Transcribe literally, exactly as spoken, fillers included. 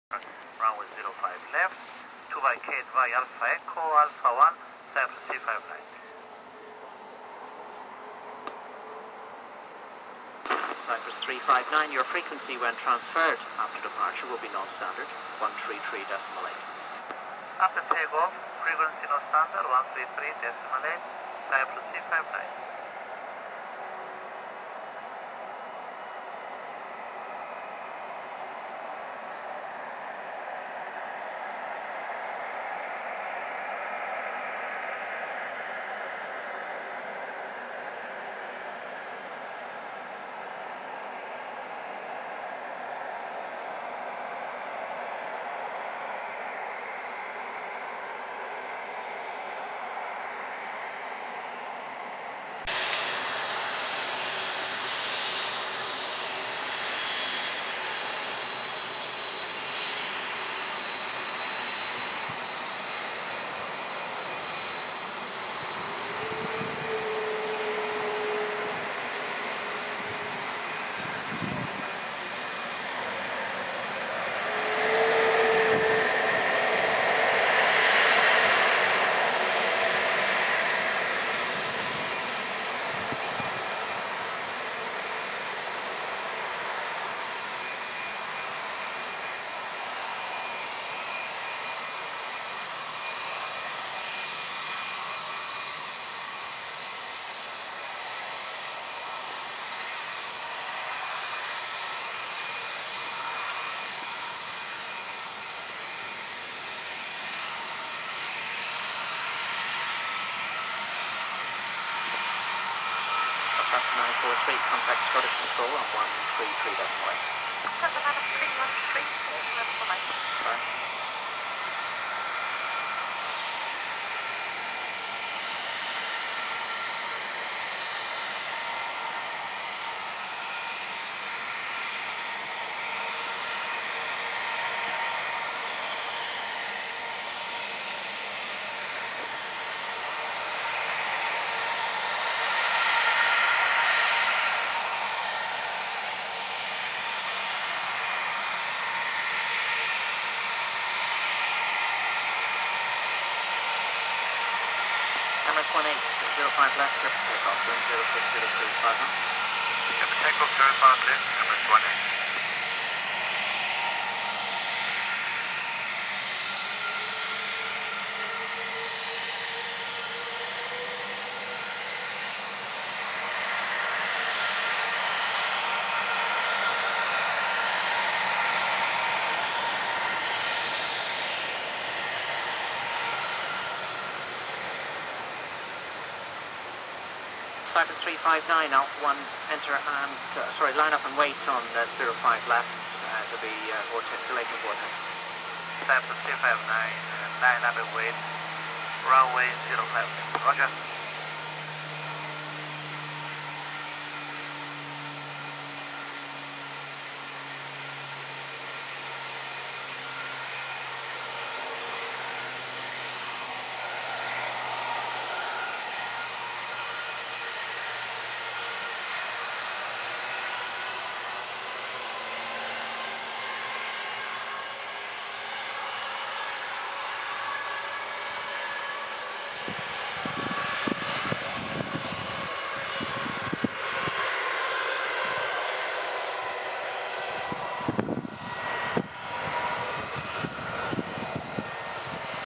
Runway zero five left, two by K Y Alpha Echo, Alpha one, Cyprus A three eighty. Cyprus three five nine, your frequency when transferred after departure will be non-standard, one three three point eight. After takeoff, frequency non-standard, one three three point eight, Cyprus A three eighty. nine four three, contact Scottish Control on one three three point eight. Sorry. Emirates one eight zero five left, clear for takeoff, wind zero six zero three five nine. Clear for takeoff, zero five left, Emirates one eight. Cyprus three five nine, Alpha one, enter and, uh, sorry, line up and wait on uh, zero five left uh, to be uh, vortex, later vortex. Cyprus three five nine, uh, line up and wait, runway zero five, roger.